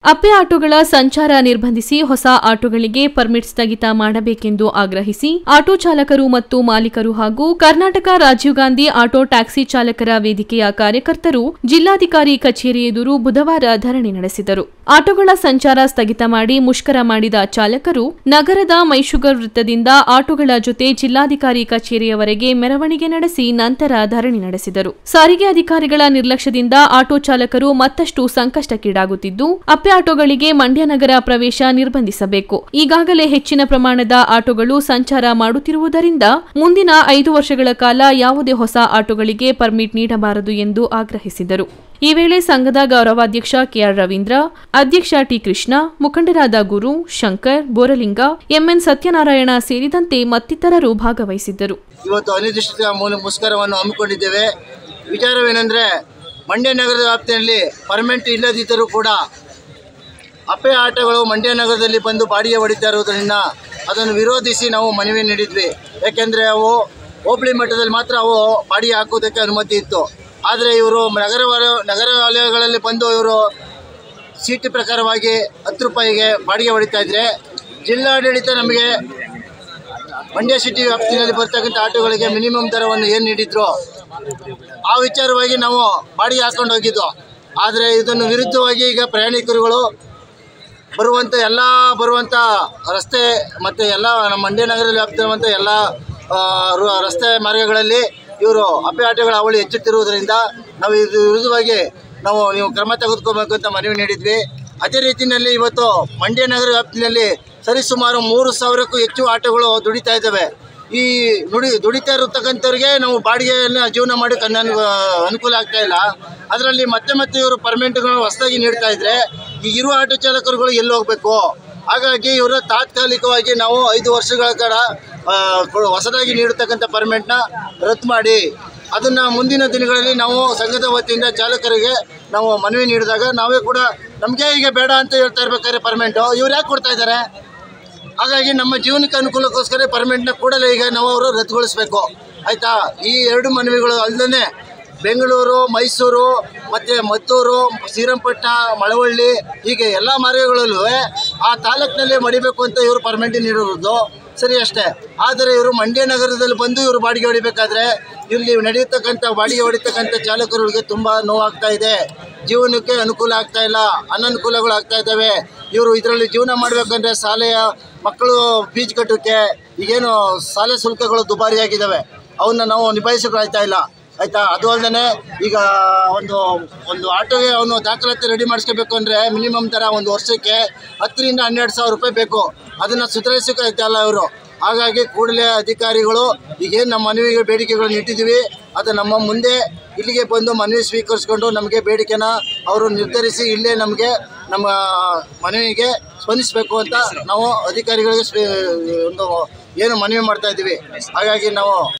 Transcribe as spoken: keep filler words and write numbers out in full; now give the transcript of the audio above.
ಅಪ್ಪೆ ಆಟೋಗಳ ಸಂಚಾರ ನಿರ್ಬಂಧಿಸಿ ಹೊಸ ಆಟೋಗಳಿಗೆ ಪರ್ಮಿಟ್ ಸ್ಥಗಿತ ಮಾಡಬೇಕೆಂದು ಆಗ್ರಹಿಸಿ ಆಟೋ ಚಾಲಕರು ಮತ್ತು ಮಾಲೀಕರು ಹಾಗೂ ಕರ್ನಾಟಕ ರಾಜೀವ್ ಗಾಂಧಿ ಆಟೋ ಟ್ಯಾಕ್ಸಿ ಚಾಲಕರ ವೇದಿಕೆಯ ಕಾರ್ಯಕರ್ತರು ಜಿಲ್ಲಾಧಿಕಾರಿ ಕಚೇರಿ ಎದುರು ಬುಧವಾರ ಧರಣಿ ನಡೆಸಿದರು. ಆಟೋಗಳ ಸಂಚಾರ ಸ್ಥಗಿತ ಮಾಡಿ ಮುಷ್ಕರ ಮಾಡಿದ ಚಾಲಕರು ನಗರದ ಮೈಶುಗರ್ ವೃತ್ತದಿಂದ ಆಟೋಗಳ ಜೊತೆ ಜಿಲ್ಲಾಧಿಕಾರಿ ಕಚೇರಿಯವರೆಗೆ ಮೆರವಣಿಗೆ ನಡೆಸಿ ನಂತರ ಧರಣಿ ನಡೆಸಿದರು. ಸಾರಿಗೆ ಅಧಿಕಾರಿಗಳ ನಿರ್ಲಕ್ಷ್ಯದಿಂದ ಆಟೋ ಚಾಲಕರು ಮತ್ತಷ್ಟು ಸಂಕಷ್ಟಕ್ಕೀಡಾಗುತ್ತಿದ್ದು, ಅಪ್ಪೆ ಆಟೋಗಳಿಗೆ ಮಂಡ್ಯ ನಗರ ಪ್ರವೇಶ ನಿರ್ಬಂಧಿಸಬೇಕು. ಈಗಾಗಲೇ ಹೆಚ್ಚಿನ ಪ್ರಮಾಣದ ಆಟೋಗಳು ಸಂಚಾರ ಮಾಡುತ್ತಿರುವುದರಿಂದ ಮುಂದಿನ ಐದು ವರ್ಷಗಳ ಕಾಲ ಯಾವುದೇ ಹೊಸ ಆಟೋಗಳಿಗೆ ಪರ್ಮಿಟ್ ನೀಡಬಾರದು ಎಂದು ಆಗ್ರಹಿಸಿದರು. ಈ ವೇಳೆ ಸಂಘದ ಗೌರವಾಧ್ಯಕ್ಷ ಕೆಆರ್ ರವೀಂದ್ರ, ಅಧ್ಯಕ್ಷ ಟಿ ಕೃಷ್ಣ, ಮುಖಂಡರಾದ ಗುರು, ಶಂಕರ್, ಬೋರಲಿಂಗ, ಎಂಎನ್ ಸತ್ಯನಾರಾಯಣ ಸೇರಿದಂತೆ ಮತ್ತಿತರರು ಭಾಗವಹಿಸಿದ್ದರು. ಇವತ್ತು ಅನಿರ್ದಿಷ್ಟ ಮುಷ್ಕರವನ್ನು ಹಮ್ಮಿಕೊಂಡಿದ್ದೇವೆ. ವಿಚಾರವೇನೆಂದರೆ, ಮಂಡ್ಯ ನಗರದ ವ್ಯಾಪ್ತಿಯಲ್ಲಿ ಪರ್ಮಿಟ್ ಇಲ್ಲದಿದ್ದರೂ ಕೂಡ ಅಪ್ಪೆ ಆಟೋಗಳು ಮಂಡ್ಯ ನಗರದಲ್ಲಿ ಬಂದು ಬಾಡಿಗೆ ಹೊಡಿತಾ ಇರುವುದರಿಂದ ಅದನ್ನು ವಿರೋಧಿಸಿ ನಾವು ಮನವಿ ನೀಡಿದ್ವಿ. ಯಾಕೆಂದರೆ ಅವು ಹೋಬಳಿ ಮಟ್ಟದಲ್ಲಿ ಮಾತ್ರ ಅವು ಬಾಡಿಗೆ ಹಾಕುವುದಕ್ಕೆ ಅನುಮತಿ ಇತ್ತು. ಆದರೆ ಇವರು ನಗರ ನಗರ ವಲಯಗಳಲ್ಲಿ ಬಂದು ಇವರು ಸೀಟು ಪ್ರಕಾರವಾಗಿ ಹತ್ತು ರೂಪಾಯಿಗೆ ಬಾಡಿಗೆ ಹೊಡಿತಾ ಇದ್ದರೆ, ಜಿಲ್ಲಾಡಳಿತ ನಮಗೆ ಮಂಡ್ಯ ಸಿಟಿ ವ್ಯಾಪ್ತಿಯಲ್ಲಿ ಬರ್ತಕ್ಕಂಥ ಆಟೋಗಳಿಗೆ ಮಿನಿಮಮ್ ದರವನ್ನು ಏನು ನೀಡಿದ್ರು ಆ ವಿಚಾರವಾಗಿ ನಾವು ಬಾಡಿಗೆ ಹಾಕೊಂಡು ಹೋಗಿದ್ದು. ಆದರೆ ಇದನ್ನು ವಿರುದ್ಧವಾಗಿ ಈಗ ಪ್ರಯಾಣಿಕರುಗಳು ಬರುವಂಥ ಎಲ್ಲ ಬರುವಂಥ ರಸ್ತೆ ಮತ್ತು ಎಲ್ಲ ನಮ್ಮ ಮಂಡ್ಯ ನಗರದಲ್ಲಿ ವ್ಯಾಪ್ತಿರುವಂಥ ಎಲ್ಲ ರಸ್ತೆ ಮಾರ್ಗಗಳಲ್ಲಿ ಇವರು ಅಪ್ಪೆ ಆಟೋಗಳ ಅವಳಿ ಹೆಚ್ಚುತ್ತಿರುವುದರಿಂದ ನಾವು ಇದು ವಿರುದ್ಧವಾಗಿ ನಾವು ನೀವು ಕ್ರಮ ತೆಗೆದುಕೋಬೇಕು ಅಂತ ಮನವಿ ನೀಡಿದ್ವಿ. ಅದೇ ರೀತಿಯಲ್ಲಿ ಇವತ್ತು ಮಂಡ್ಯ ನಗರ ವ್ಯಾಪ್ತಿಯಲ್ಲಿ ಸರಿಸುಮಾರು ಮೂರು ಸಾವಿರಕ್ಕೂ ಹೆಚ್ಚು ಆಟೋಗಳು ದುಡಿತಾ ಇದ್ದಾವೆ. ಈ ನುಡಿ ದುಡಿತಾ ಇರತಕ್ಕಂಥವ್ರಿಗೆ ನಾವು ಬಾಡಿಗೆಯನ್ನು ಜೀವನ ಮಾಡೋಕ್ಕೆ ಅನುಕೂಲ ಆಗ್ತಾ ಇಲ್ಲ. ಅದರಲ್ಲಿ ಮತ್ತೆ ಮತ್ತೆ ಇವರು ಪರ್ಮಿಟ್ಗಳನ್ನು ಹೊಸದಾಗಿ ನೀಡ್ತಾ ಇದ್ದರೆ ಈ ಇರುವ ಆಟೋ ಚಾಲಕರುಗಳು ಎಲ್ಲಿ ಹೋಗಬೇಕು? ಹಾಗಾಗಿ ಇವರು ತಾತ್ಕಾಲಿಕವಾಗಿ ನಾವು ಐದು ವರ್ಷಗಳ ಕಾಲ ಹೊಸದಾಗಿ ನೀಡತಕ್ಕಂಥ ಪರ್ಮಿಟ್ನ ರದ್ದು ಮಾಡಿ ಅದನ್ನು ಮುಂದಿನ ದಿನಗಳಲ್ಲಿ ನಾವು ಸಂಘದ ವತಿಯಿಂದ ಚಾಲಕರಿಗೆ ನಾವು ಮನವಿ ನೀಡಿದಾಗ ನಾವೇ ಕೂಡ ನಮಗೆ ಈಗ ಬೇಡ ಅಂತ ಹೇಳ್ತಾ ಇರ್ಬೇಕಾದ್ರೆ ಪರ್ಮಿಟು ಇವ್ರು ಯಾಕೆ ಕೊಡ್ತಾ ಇದ್ದಾರೆ? ಹಾಗಾಗಿ ನಮ್ಮ ಜೀವನಕ್ಕೆ ಅನುಕೂಲಕ್ಕೋಸ್ಕರ ಪರ್ಮಿಟ್ನ ಕೂಡಲೇ ಈಗ ನಾವು ಅವರು ರದ್ದುಗೊಳಿಸಬೇಕು. ಆಯಿತಾ? ಈ ಎರಡು ಮನವಿಗಳು ಅಲ್ಲದೆ ಬೆಂಗಳೂರು, ಮೈಸೂರು ಮತ್ತು ಮತ್ತೂರು, ಶ್ರೀರಂಗಪಟ್ಟಣ, ಮಳವಳ್ಳಿ ಹೀಗೆ ಎಲ್ಲ ಮಾರ್ಗಗಳಲ್ಲೂ ಆ ತಾಲೂಕಿನಲ್ಲಿ ಮಡಿಬೇಕು ಅಂತ ಇವರು ಪರ್ಮಿಟ್ ನೀಡಿರೋದು ಸರಿ ಅಷ್ಟೇ. ಆದರೆ ಇವರು ಮಂಡ್ಯ ನಗರದಲ್ಲಿ ಬಂದು ಇವರು ಬಾಡಿಗೆ ಹೊಡಿಬೇಕಾದ್ರೆ ಇಲ್ಲಿ ನಡೆಯತಕ್ಕಂಥ ಬಾಡಿಗೆ ಹೊಡಿತಕ್ಕಂಥ ಚಾಲಕರಿಗೆ ತುಂಬ ನೋವಾಗ್ತಾ ಇದೆ. ಜೀವನಕ್ಕೆ ಅನುಕೂಲ ಆಗ್ತಾ ಇಲ್ಲ, ಅನನುಕೂಲಗಳು ಆಗ್ತಾ ಇದ್ದಾವೆ. ಇವರು ಇದರಲ್ಲಿ ಜೀವನ ಮಾಡಬೇಕಂದ್ರೆ ಶಾಲೆಯ ಮಕ್ಕಳು ಫೀಸ್ ಕಟ್ಟೋಕ್ಕೆ ಈಗೇನು ಶಾಲೆ ಶುಲ್ಕಗಳು ದುಬಾರಿಯಾಗಿದ್ದಾವೆ, ಅವನ್ನ ನಾವು ನಿಭಾಯಿಸೋಕ್ಕಾಗ್ತಾ ಇಲ್ಲ. ಆಯಿತಾ? ಅದು ಅಲ್ಲದೆ ಈಗ ಒಂದು ಒಂದು ಆಟೋಗೆ ಅವನು ದಾಖಲಾತಿ ರೆಡಿ ಮಾಡಿಸ್ಕೋಬೇಕು ಅಂದರೆ ಮಿನಿಮಮ್ ಥರ ಒಂದು ವರ್ಷಕ್ಕೆ ಹತ್ತರಿಂದ ಹನ್ನೆರಡು ಸಾವಿರ ರೂಪಾಯಿ ಬೇಕು. ಅದನ್ನು ಸುಧಾರಿಸೋಕ್ಕಾಗ್ತಾಯಿಲ್ಲ ಇವರು. ಹಾಗಾಗಿ ಕೂಡಲೇ ಅಧಿಕಾರಿಗಳು ಈಗೇನು ನಮ್ಮ ಮನವಿಗೆ ಬೇಡಿಕೆಗಳನ್ನು ಇಟ್ಟಿದ್ದೀವಿ ಅದು ನಮ್ಮ ಮುಂದೆ ಇಲ್ಲಿಗೆ ಬಂದು ಮನವಿ ಸ್ವೀಕರಿಸ್ಕೊಂಡು ನಮಗೆ ಬೇಡಿಕೆನ ಅವರು ನಿರ್ಧರಿಸಿ ಇಲ್ಲೇ ನಮಗೆ ನಮ್ಮ ಮನವಿಗೆ ಸ್ಪಂದಿಸಬೇಕು ಅಂತ ನಾವು ಅಧಿಕಾರಿಗಳಿಗೆ ಒಂದು ಏನು ಮನವಿ ಮಾಡ್ತಾ ಇದ್ದೀವಿ. ಹಾಗಾಗಿ ನಾವು